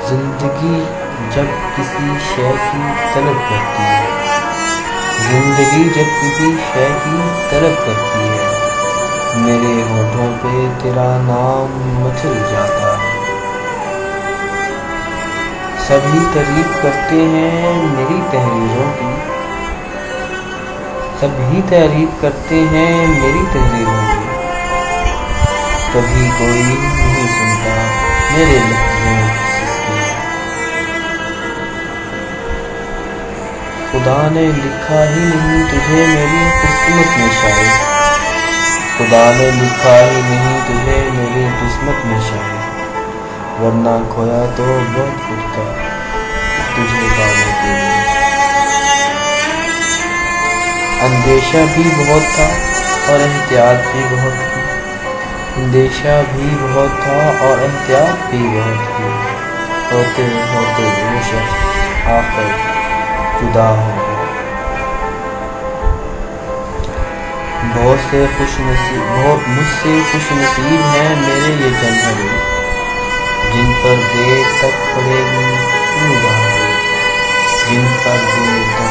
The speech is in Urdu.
زندگی جب کسی شے کی طلب کرتی ہے، زندگی جب کسی شے کی طلب کرتی ہے، میرے ہونٹوں پہ تیرا نام مچل جاتا ہے۔ سبھی تعریف کرتے ہیں میری تحریروں کی، سبھی تعریف کرتے ہیں میری تحریروں کی، کبھی کوئی نہیں سنتا میرے لفظوں کی سستی۔ خدا نے لکھا ہی نہیں تجھے میری قسمت میں شاید، خدا نے لکھا ہی نہیں تجھے میری قسمت میں شاید، ورنہ کھویا تو بہت کچھ تھا تجھے پانے کے لیے۔ اندیشہ بھی بہت تھا اور احتیاط بھی بہت کی، اندیشہ بھی بہت تھا اور احتیاط بھی بہت کی، ہوتے ہوتے وہ شخص آخر جدا ہو گیا۔ بہت مجھ سے خوش نصیب ہیں میرے یہ چند حریف، جن پر دیر تک پڑے گی نگاہیں، جن پر دیر تک